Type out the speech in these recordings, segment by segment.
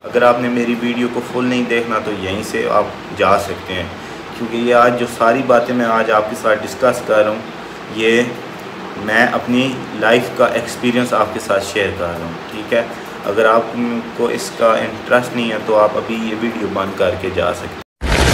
अगर आपने मेरी वीडियो को फुल नहीं देखना तो यहीं से आप जा सकते हैं, क्योंकि ये आज जो सारी बातें मैं आज आपके साथ डिस्कस कर रहा हूँ ये मैं अपनी लाइफ का एक्सपीरियंस आपके साथ शेयर कर रहा हूँ। ठीक है, अगर आपको इसका इंटरेस्ट नहीं है तो आप अभी ये वीडियो बंद करके जा सकते हैं।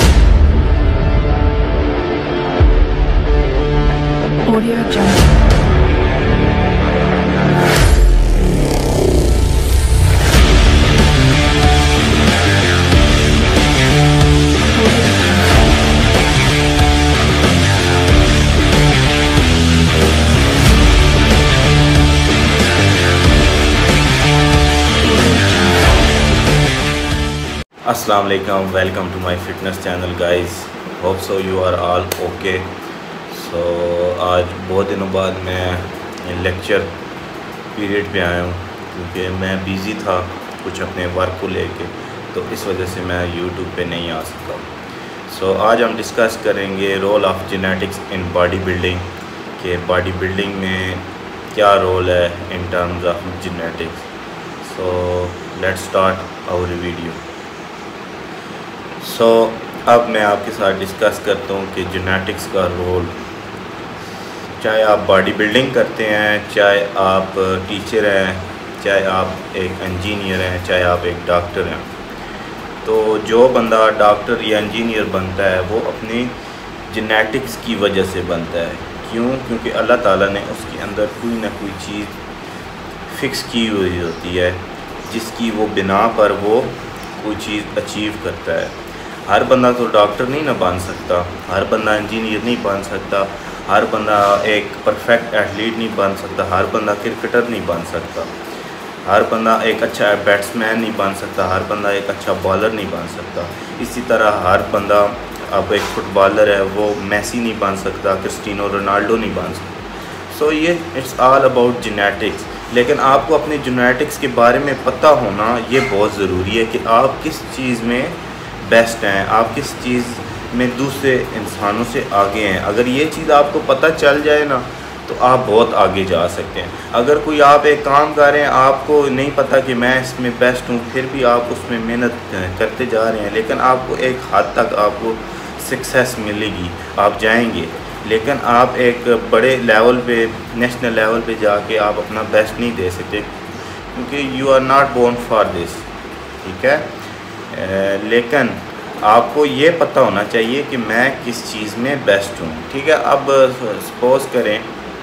अस्सलाम वालेकुम, welcome to my fitness channel guys. Hope so you are all okay. So आज बहुत दिनों बाद मैं लेक्चर पीरियड पे आया हूँ, क्योंकि मैं बिज़ी था कुछ अपने वर्क को लेके, तो इस वजह से मैं यूट्यूब पे नहीं आ सका। सो आज हम डिस्कस करेंगे role of genetics in body building, कि बॉडी बिल्डिंग में क्या रोल है in terms of genetics. So let's start our video. So अब मैं आपके साथ डिस्कस करता हूँ कि जेनेटिक्स का रोल, चाहे आप बॉडी बिल्डिंग करते हैं, चाहे आप टीचर हैं, चाहे आप एक इंजीनियर हैं, चाहे आप एक डॉक्टर हैं। तो जो बंदा डॉक्टर या इंजीनियर बनता है वो अपनी जेनेटिक्स की वजह से बनता है। क्यों? क्योंकि अल्लाह ताला ने उसके अंदर कोई ना कोई चीज़ फ़िक्स की हुई होती है जिसकी वो बिना पर वो कोई चीज़ अचीव करता है। हर बंदा तो डॉक्टर नहीं ना बन सकता, हर बंदा इंजीनियर नहीं बन सकता, हर बंदा एक परफेक्ट एथलीट नहीं बन सकता, हर बंदा क्रिकेटर नहीं बन सकता, हर बंदा एक अच्छा बैट्समैन नहीं बन सकता, हर बंदा एक अच्छा बॉलर नहीं बन सकता। इसी तरह हर बंदा अब एक फुटबॉलर है वो मैसी नहीं बन सकता, क्रिस्टियानो रोनाल्डो नहीं बन सकता। सो ये इट्स ऑल अबाउट जेनेटिक्स। लेकिन आपको अपने जेनेटिक्स के बारे में पता होना ये बहुत ज़रूरी है कि आप किस चीज़ में बेस्ट हैं, आप किस चीज़ में दूसरे इंसानों से आगे हैं। अगर ये चीज़ आपको पता चल जाए ना तो आप बहुत आगे जा सकते हैं। अगर कोई आप एक काम कर रहे हैं, आपको नहीं पता कि मैं इसमें बेस्ट हूँ, फिर भी आप उसमें मेहनत करते जा रहे हैं, लेकिन आपको एक हद तक आपको सक्सेस मिलेगी, आप जाएंगे। लेकिन आप एक बड़े लेवल पे, नेशनल लेवल पे जाके आप अपना बेस्ट नहीं दे सकते, क्योंकि you are not born for this. ठीक है, लेकिन आपको ये पता होना चाहिए कि मैं किस चीज़ में बेस्ट हूँ। ठीक है, अब सपोज़ करें,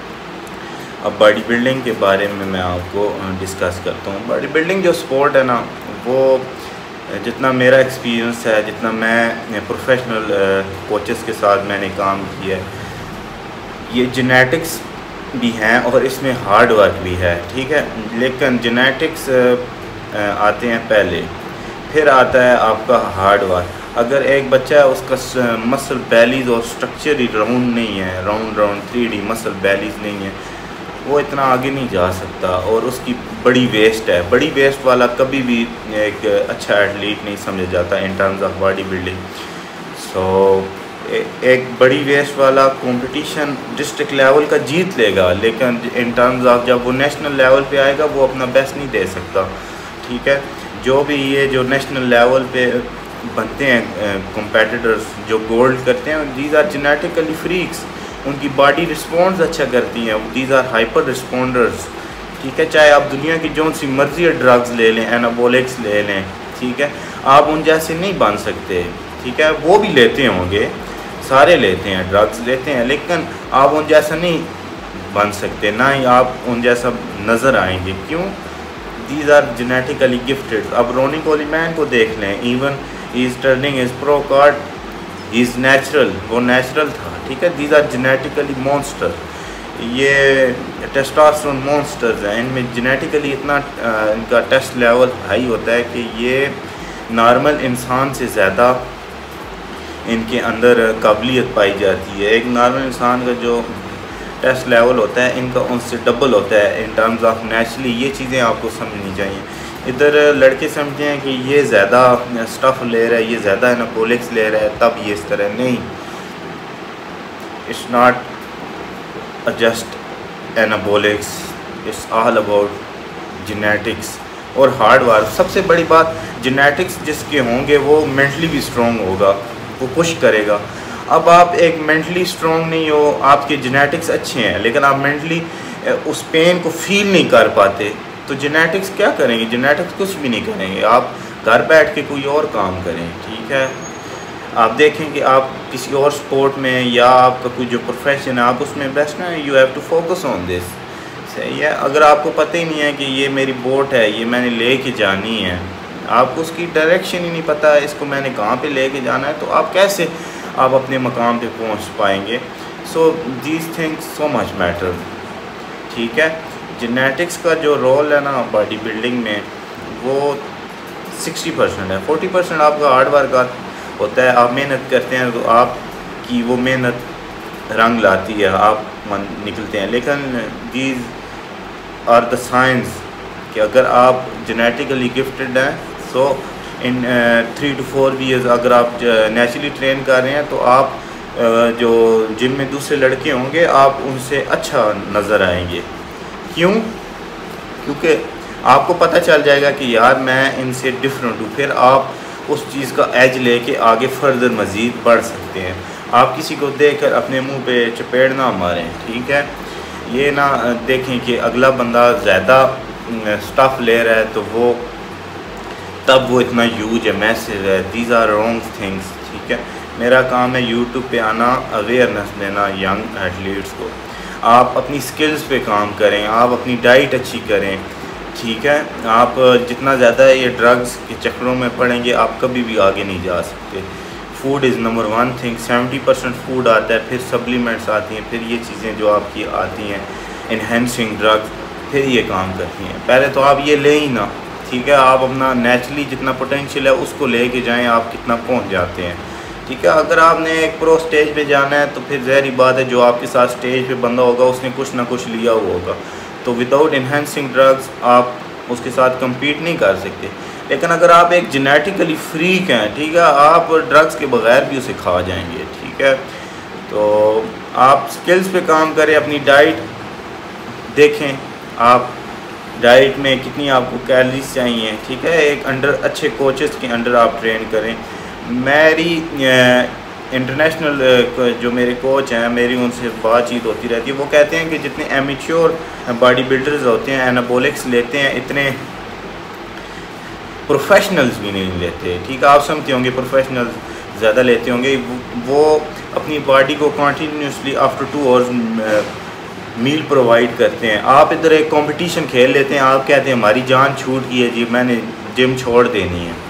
अब बॉडी बिल्डिंग के बारे में मैं आपको डिस्कस करता हूँ। बॉडी बिल्डिंग जो स्पोर्ट है ना, वो जितना मेरा एक्सपीरियंस है, जितना मैं प्रोफेशनल कोचेस के साथ मैंने काम किया है, ये जेनेटिक्स भी हैं और इसमें हार्ड वर्क भी है। ठीक है, लेकिन जेनेटिक्स आते हैं पहले, फिर आता है आपका हार्ड वर्क। अगर एक बच्चा है उसका मसल बैलीज और स्ट्रक्चर ही राउंड नहीं है, राउंड 3D मसल बैलीज नहीं है, वो इतना आगे नहीं जा सकता और उसकी बड़ी वेस्ट है। बड़ी वेस्ट वाला कभी भी एक अच्छा एथलीट नहीं समझा जाता in terms of body building. So एक बड़ी वेस्ट वाला कंपटीशन डिस्ट्रिक्ट लेवल का जीत लेगा, लेकिन इन टर्म्स ऑफ जब वो नेशनल लेवल पे आएगा वो अपना बेस्ट नहीं दे सकता। ठीक है, जो भी ये जो नेशनल लेवल पे बनते हैं कॉम्पिटिटर्स, जो गोल्ड करते हैं, दीज आर जेनेटिकली फ्रीक्स, उनकी बॉडी रिस्पॉन्स अच्छा करती हैं, दीज आर हाइपर रिस्पॉन्डर्स। ठीक है, चाहे आप दुनिया की जो सी मर्जी ड्रग्स ले लें, एनाबॉलिक्स ले लें, ठीक है, आप उन जैसे नहीं बन सकते। ठीक है, वो भी लेते होंगे, सारे लेते हैं, ड्रग्स लेते हैं, लेकिन आप उन जैसा नहीं बन सकते, ना ही आप उन जैसा नज़र आएंगे। क्यों? These are genetically gifted. अब रोनी कोलीमैन को देख लें, even he is turning his pro card, he is natural, वो नेचुरल था। ठीक है, दीज आर जेनेटिकली मॉन्स्टर, ये टेस्टोस्टेरोन मॉन्स्टर्स हैं, इनमें जेनेटिकली इतना इनका टेस्ट लेवल हाई होता है कि ये नॉर्मल इंसान से ज़्यादा इनके अंदर काबिलियत पाई जाती है। एक नॉर्मल इंसान का जो टेस्ट लेवल होता है इनका उनसे डबल होता है इन टर्म्स ऑफ नेचुरली। ये चीज़ें आपको समझनी चाहिए। इधर लड़के समझते हैं कि ये ज़्यादा स्टफ़ ले रहा है, ये ज़्यादा एनाबॉलिक्स ले रहा है, तब ये इस तरह नहीं। It's not just anabolics, it's all about genetics. और हार्ड वर्क। सबसे बड़ी बात, जेनेटिक्स जिसके होंगे वो मेंटली भी स्ट्रॉन्ग होगा, वो पुश करेगा। अब आप एक मेंटली स्ट्रॉन्ग नहीं हो, आपके जेनेटिक्स अच्छे हैं लेकिन आप मेंटली उस पेन को फील नहीं कर पाते, तो जेनेटिक्स क्या करेंगे? जेनेटिक्स कुछ भी नहीं करेंगे। आप घर बैठ के कोई और काम करें, ठीक है। आप देखें कि आप किसी और स्पोर्ट में या आपका कोई जो प्रोफेशन है आप उसमें बेस्ट ना, you have to focus on this, सही है। अगर आपको पता ही नहीं है कि ये मेरी बोट है, ये मैंने ले के जानी है, आपको उसकी डायरेक्शन ही नहीं पता है, इसको मैंने कहाँ पे लेके जाना है, तो आप कैसे आप अपने मकाम पे पहुँच पाएंगे? So these things so much matter, ठीक है। जेनेटिक्स का जो रोल है ना बॉडी बिल्डिंग में, वो 60% है। 40% आपका हार्ड वर्क होता है। आप मेहनत करते हैं तो आपकी वो मेहनत रंग लाती है, आप निकलते हैं। लेकिन दीज आर द साइंस कि अगर आप जेनेटिकली गिफ्टेड हैं, सो इन 3 to 4 years अगर आप नेचुरली ट्रेन कर रहे हैं तो आप जो जिम में दूसरे लड़के होंगे आप उनसे अच्छा नज़र आएंगे। क्यों? क्योंकि आपको पता चल जाएगा कि यार मैं इनसे डिफरेंट हूँ। फिर आप उस चीज़ का एज लेके आगे फर्दर मज़ीद बढ़ सकते हैं। आप किसी को देखकर अपने मुंह पे चपेड़ ना मारें, ठीक है। ये ना देखें कि अगला बंदा ज़्यादा स्टफ़ ले रहा है तो वो तब वो इतना यूज है, मैसेज है। दीज आर रॉन्ग थिंग्स, ठीक है। मेरा काम है यूट्यूब पे आना, अवेयरनेस देना यंग एथलीट्स को। आप अपनी स्किल्स पे काम करें, आप अपनी डाइट अच्छी करें, ठीक है। आप जितना ज़्यादा ये ड्रग्स के चक्करों में पड़ेंगे आप कभी भी आगे नहीं जा सकते। Food is number 1 thing. 70% food आता है, फिर सप्लीमेंट्स आती हैं, फिर ये चीज़ें जो आपकी आती हैं इन्हेंसिंग ड्रग्स, फिर ये काम करती हैं। पहले तो आप ये ले ही ना, ठीक है। आप अपना नेचुरली जितना पोटेंशियल है उसको ले के जाएँ, आप कितना पहुँच जाते हैं, ठीक है। अगर आपने एक प्रो स्टेज पे जाना है तो फिर ज़ाहिर बात है जो आपके साथ स्टेज पे बंदा होगा उसने कुछ ना कुछ लिया हुआ होगा, तो विदाउट इन्हेंसिंग ड्रग्स आप उसके साथ compete नहीं कर सकते। लेकिन अगर आप एक जेनेटिकली फ्रीक हैं, ठीक है, आप ड्रग्स के बगैर भी उसे खा जाएंगे, ठीक है। तो आप स्किल्स पे काम करें, अपनी डाइट देखें, आप डाइट में कितनी आपको कैलोरीज चाहिए, ठीक है। एक अच्छे कोचेस के अंडर आप ट्रेन करें। मेरी इंटरनेशनल जो मेरे कोच हैं, मेरी उनसे बातचीत होती रहती है। वो कहते हैं कि जितने एमेच्योर बॉडी बिल्डर्स होते हैं एनाबॉलिक्स लेते हैं, इतने प्रोफेशनल्स भी नहीं लेते, ठीक है। आप समझते होंगे प्रोफेशनल्स ज़्यादा लेते होंगे। वो अपनी बॉडी को continuously after 2 hours meal provide करते हैं। आप इधर एक कंपटीशन खेल लेते हैं, आप कहते हैं हमारी जान छूट गई है जी, मैंने जिम छोड़ देनी है।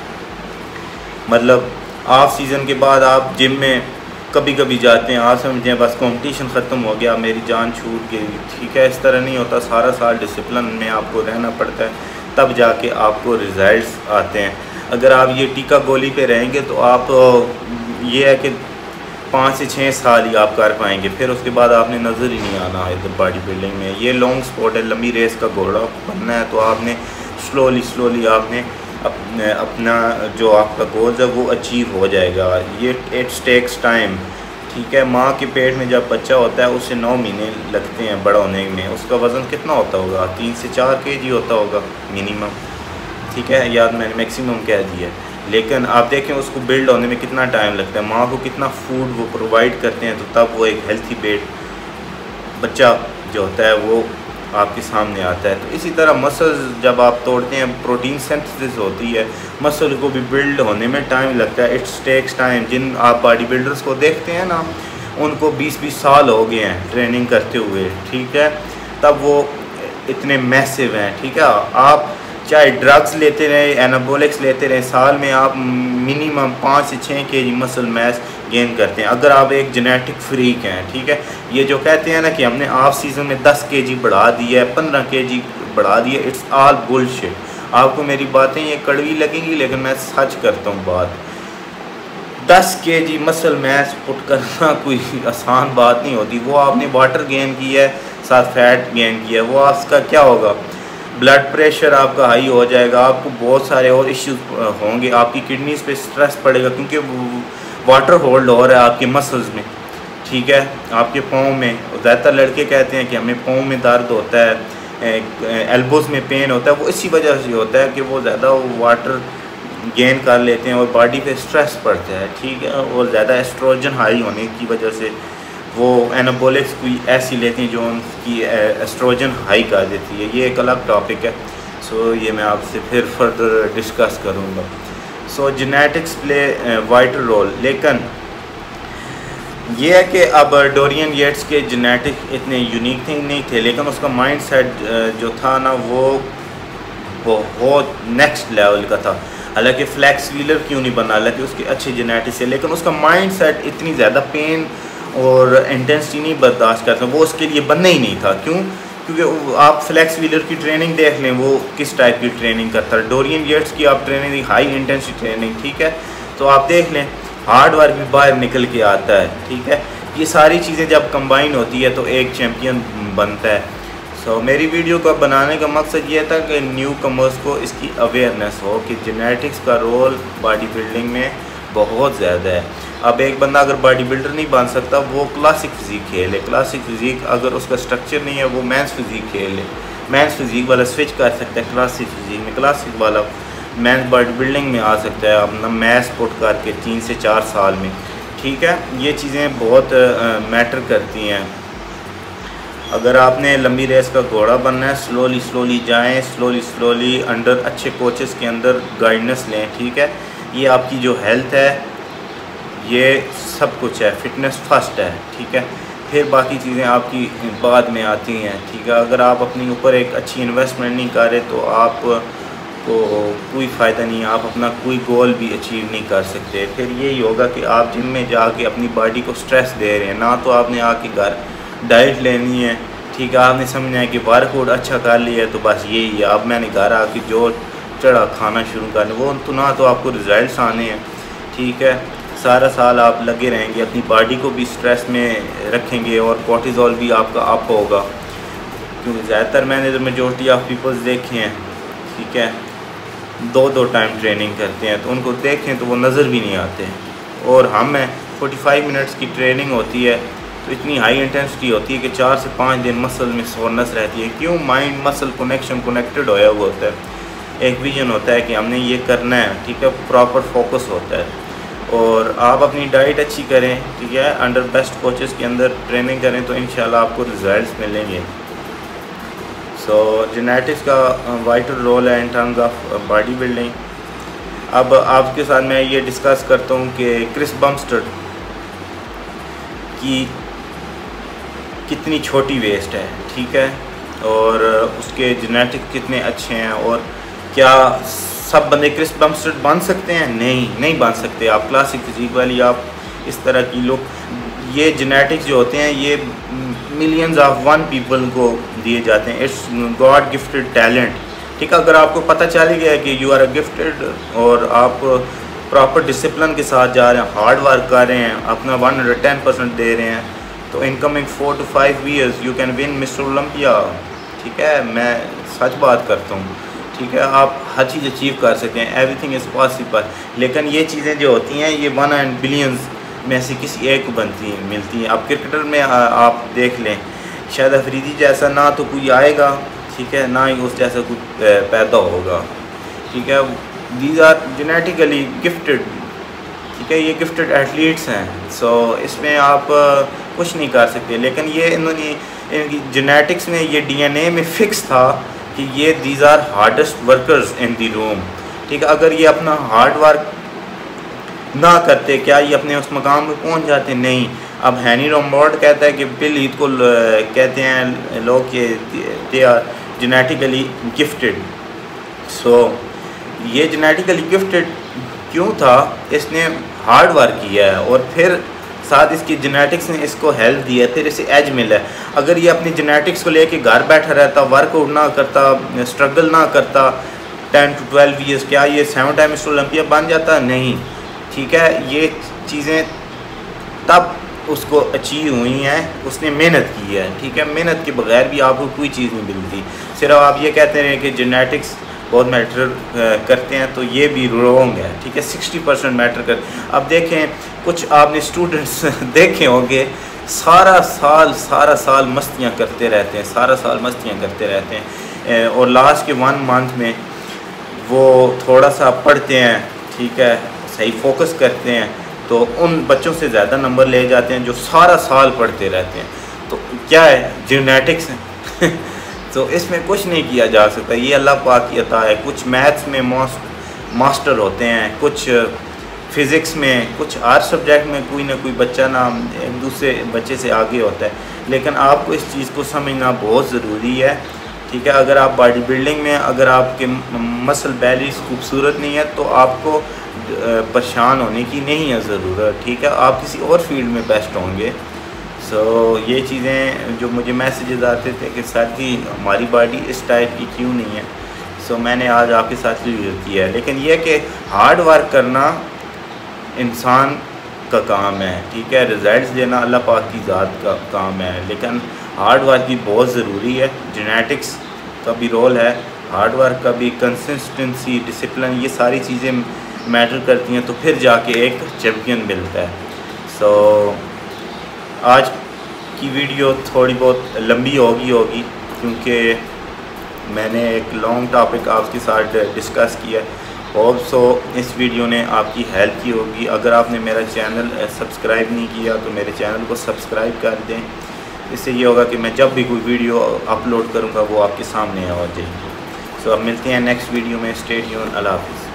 मतलब ऑफ सीज़न के बाद आप जिम में कभी कभी जाते हैं, आप समझते हैं बस कंपटीशन ख़त्म हो गया, मेरी जान छूट गई, ठीक है। इस तरह नहीं होता, सारा साल डिसिप्लिन में आपको रहना पड़ता है, तब जाके आपको रिज़ल्ट्स आते हैं। अगर आप ये टीका गोली पे रहेंगे तो आप ये है कि 5 से 6 साल ही आप कर पाएंगे, फिर उसके बाद आपने नज़र ही नहीं आना इधर बॉडी बिल्डिंग में। ये लॉन्ग स्पोर्ट है, लंबी रेस का घोड़ा बनना है तो आपने स्लोली आपने अपना जो आपका गोल्स है वो अचीव हो जाएगा। ये इट्स टेक्स टाइम, ठीक है। माँ के पेट में जब बच्चा होता है उसे 9 महीने लगते हैं बड़ा होने में। उसका वज़न कितना होता होगा? 3 से 4 kg होता होगा मिनिमम, ठीक है। याद मैंने मैक्सिमम कह दिया, लेकिन आप देखें उसको बिल्ड होने में कितना टाइम लगता है। माँ को कितना फूड वो प्रोवाइड करते हैं, तो तब वो एक हेल्थी बच्चा जो होता है वो आपके सामने आता है। तो इसी तरह मसल्स जब आप तोड़ते हैं, प्रोटीन सिंथेसिस होती है, मसल को भी बिल्ड होने में टाइम लगता है। It's takes time. जिन आप बॉडी बिल्डर्स को देखते हैं ना, उनको 20-20 साल हो गए हैं ट्रेनिंग करते हुए, ठीक है, तब वो इतने मैसिव हैं, ठीक है। आप चाहे ड्रग्स लेते रहें, एनाबॉलिक्स लेते रहें, साल में आप मिनिमम 5 से 6 kg मसल मैस गेन करते हैं अगर आप एक जेनेटिक फ्रीक हैं, ठीक है। ये जो कहते हैं ना कि हमने ऑफ सीज़न में 10 kg बढ़ा दिया है, 15 kg बढ़ा दिया, इट्स ऑल बुलशिट। आपको मेरी बातें ये कड़वी लगेंगी लेकिन मैं सच करता हूँ बात। 10 kg मसल मैस पुट करना कोई आसान बात नहीं होती। वो आपने वाटर गेन किया है, साथ फैट गेन किया है, वो आपका क्या होगा? ब्लड प्रेशर आपका हाई हो जाएगा, आपको बहुत सारे और इश्यूज होंगे, आपकी किडनीज पे स्ट्रेस पड़ेगा क्योंकि वाटर होल्ड हो रहा है आपके मसल्स में, ठीक है, आपके पाँव में। ज़्यादातर लड़के कहते हैं कि हमें पाँव में दर्द होता है, एल्बोज़ में पेन होता है, वो इसी वजह से होता है कि वो ज़्यादा वाटर गेन कर लेते हैं और बॉडी पे स्ट्रेस पड़ता है, ठीक है। और ज़्यादा एस्ट्रोजन हाई होने की वजह से वो एनाबॉलिक्स कोई ऐसी लेती हैं जो उनकी एस्ट्रोजन हाई कर देती है। ये एक अलग टॉपिक है, सो ये मैं आपसे फिर फर्दर डिस्कस करूँगा। So genetics play vital role, लेकिन ये है कि अब डोरियन येट्स के जेनेटिक इतने यूनिक थे नहीं थे, लेकिन उसका माइंड सेट जो था ना वो बहुत नेक्स्ट लेवल का था। हालांकि फ्लैक्स व्हीलर क्यों नहीं बना, हालांकि उसके अच्छे जेनेटिक्स है, लेकिन उसका माइंड सेट इतनी ज़्यादा पेन और इंटेंसिटी नहीं बर्दाश्त करता, वो उसके लिए बनना ही नहीं था। क्यों? क्योंकि आप फ्लैक्स व्हीलर की ट्रेनिंग देख लें, वो किस टाइप की ट्रेनिंग करता है। डोरियन येट्स की आप ट्रेनिंग, हाई इंटेंसिटी ट्रेनिंग, ठीक है। तो आप देख लें हार्ड वर्क भी बाहर निकल के आता है, ठीक है। ये सारी चीज़ें जब कंबाइन होती है तो एक चैम्पियन बनता है। सो मेरी वीडियो को बनाने का मकसद ये था कि न्यू कमर्स को इसकी अवेयरनेस हो कि जेनेटिक्स का रोल बॉडी बिल्डिंग में बहुत ज़्यादा है। अब एक बंदा अगर बॉडी बिल्डर नहीं बन सकता, वो क्लासिक फिज़ीक खेले। क्लासिक फिज़ीक अगर उसका स्ट्रक्चर नहीं है, वो मैंस फिज़ीक खेले। मैंस फिज़ीक वाला स्विच कर सकता है क्लासिक फिज़ीक में, क्लासिक वाला मैंस बॉडी बिल्डिंग में आ सकता है अपना मैथ्स पुट करके 3 से 4 साल में, ठीक है। ये चीज़ें बहुत मैटर करती हैं। अगर आपने लंबी रेस का घोड़ा बनना है, स्लोली जाएं, स्लोली अंडर अच्छे कोचेस के अंदर गाइडेंस लें, ठीक है। ये आपकी जो हेल्थ है, ये सब कुछ है, फिटनेस फर्स्ट है, ठीक है। फिर बाकी चीज़ें आपकी बाद में आती हैं, ठीक है। अगर आप अपने ऊपर एक अच्छी इन्वेस्टमेंट नहीं कर रहे तो आप को कोई फ़ायदा नहीं है, आप अपना कोई गोल भी अचीव नहीं कर सकते। फिर यही होगा कि आप जिम में जाके अपनी बॉडी को स्ट्रेस दे रहे हैं, ना तो आपने आके घर डाइट लेनी है, ठीक है। आपने समझना है कि वर्कआउट अच्छा कर लिया है तो बस यही है, अब मैंने घर आके जो चढ़ा खाना शुरू करना, वो तो ना तो आपको रिज़ल्ट्स आने हैं, ठीक है। सारा साल आप लगे रहेंगे, अपनी बॉडी को भी स्ट्रेस में रखेंगे और कोर्टिज़ोल भी आपका अप होगा। क्योंकि ज़्यादातर मैंने जो मेजॉरिटी ऑफ पीपल्स देखे हैं, ठीक है, 2 टाइम ट्रेनिंग करते हैं, तो उनको देखें तो वो नज़र भी नहीं आते। और हमें 45 मिनट्स की ट्रेनिंग होती है, तो इतनी हाई इंटेंसिटी होती है कि 4 से 5 दिन मसल में सोरनेस रहती है। क्यों? माइंड मसल कनेक्शन कनेक्टेड होया हुआ होता है, एक विजन होता है कि हमने ये करना है, ठीक है। प्रॉपर फोकस होता है। और आप अपनी डाइट अच्छी करें, ठीक है, अंडर बेस्ट कोचेस के अंदर ट्रेनिंग करें तो इंशाल्लाह आपको रिजल्ट्स मिलेंगे। सो जेनेटिक्स का वाइटल रोल है in terms of body building. अब आपके साथ मैं ये डिस्कस करता हूँ कि क्रिस बमस्टेड की कितनी छोटी वेस्ट है, ठीक है, और उसके जेनेटिक्स कितने अच्छे हैं, और क्या सब बंदे क्रिस बमस्टेड बन सकते हैं? नहीं बन सकते। आप क्लासिक फिजिक वाली, आप इस तरह की लोग, ये जेनेटिक्स जो होते हैं ये मिलियंस ऑफ वन पीपल को दिए जाते हैं। इट्स गॉड गिफ्टेड टैलेंट, ठीक है। अगर आपको पता चल गया है कि यू आर अ गिफ्टेड और आप प्रॉपर डिसिप्लिन के साथ जा रहे हैं, हार्ड वर्क कर रहे हैं, अपना 110% दे रहे हैं, तो incoming 4 to 5 years you can win Mister Olympia, ठीक है। मैं सच बात करता हूँ, ठीक है। आप हर चीज़ अचीव कर सकते हैं, एवरीथिंग इज़ पॉसिबल। लेकिन ये चीज़ें जो होती हैं ये 1 in billions में से किसी एक को मिलती हैं। अब क्रिकेटर में आप देख लें, शायद अफरीदी जैसा ना तो कोई आएगा, ठीक है, ना ही उस जैसा कोई पैदा होगा, ठीक है। दीज आर जेनेटिकली गिफ्टेड, ठीक है, ये गिफ्टेड एथलीट्स हैं। सो इसमें आप कुछ नहीं कर सकते। लेकिन ये इन्होंने इनकी जेनेटिक्स में ये DNA में फिक्स था कि ये these are hardest workers in the room, ठीक है। अगर ये अपना हार्ड वर्क ना करते, क्या ये अपने उस मकाम पे पहुंच जाते? नहीं। अब हैनी रॉम्बार्ड कहता है कि बिल ईद को कहते हैं लोग कि they are genetically gifted. So ये जेनेटिकली गिफ्टेड क्यों था? इसने हार्ड वर्क किया है और फिर साथ इसकी जेनेटिक्स ने इसको हेल्प दी है, फिर इसे एज मिला है। अगर ये अपनी जेनेटिक्स को लेके घर बैठा रहता, वर्कआउट ना करता, स्ट्रगल ना करता 10 to 12 years, क्या ये 7 टाइम मिस्टर ओलंपिया बन जाता? नहीं, ठीक है। ये चीज़ें तब उसको अचीव हुई हैं, उसने मेहनत की है, ठीक है। मेहनत के बगैर भी आपको कोई चीज़ नहीं मिलती। सिर्फ आप ये कहते हैं कि जेनेटिक्स बहुत मैटर करते हैं, तो ये भी रॉन्ग है, ठीक है। 60% मैटर कर। अब देखें, कुछ आपने स्टूडेंट्स देखे होंगे सारा साल मस्तियाँ करते रहते हैं, सारा साल मस्तियाँ करते रहते हैं, और लास्ट के 1 मंथ में वो थोड़ा सा पढ़ते हैं, ठीक है, सही फोकस करते हैं, तो उन बच्चों से ज़्यादा नंबर ले जाते हैं जो सारा साल पढ़ते रहते हैं। तो क्या है, जेनेटिक्स है तो इसमें कुछ नहीं किया जा सकता, ये अल्लाह पाक की अता है। कुछ मैथ्स में मास्टर होते हैं, कुछ फ़िज़िक्स में, कुछ आर्ट सब्जेक्ट में कोई ना कोई बच्चा ना एक दूसरे बच्चे से आगे होता है, लेकिन आपको इस चीज़ को समझना बहुत ज़रूरी है, ठीक है। अगर आप बॉडी बिल्डिंग में, अगर आपके मसल बैलीज खूबसूरत नहीं है तो आपको परेशान होने की नहीं है ज़रूरत, ठीक है, आप किसी और फील्ड में बेस्ट होंगे। सो ये चीज़ें जो मुझे मैसेजेस आते थे कि सर जी हमारी बॉडी इस टाइप की क्यों नहीं है, सो मैंने आज आपके साथ रिव्यू किया है। लेकिन यह कि हार्ड वर्क करना इंसान का काम है, ठीक है, रिज़ल्ट्स देना अल्लाह पाक की ज़ात का काम है, लेकिन हार्ड वर्क भी बहुत ज़रूरी है। जेनेटिक्स का भी रोल है, हार्ड वर्क का भी, कंसिस्टेंसी, डिसिप्लिन, ये सारी चीज़ें मैटर करती हैं, तो फिर जाके एक चैम्पियन मिलता है। सो आज की वीडियो थोड़ी बहुत लंबी होगी क्योंकि मैंने एक लॉन्ग टॉपिक आपके साथ डिस्कस किया। होप सो इस वीडियो ने आपकी हेल्प की होगी। अगर आपने मेरा चैनल सब्सक्राइब नहीं किया तो मेरे चैनल को सब्सक्राइब कर दें, इससे ये होगा कि मैं जब भी कोई वीडियो अपलोड करूँगा वो आपके सामने आ जाएगी। सो अब मिलते हैं नेक्स्ट वीडियो में। स्टे ट्यून्ड, अल्लाह हाफ़िज़।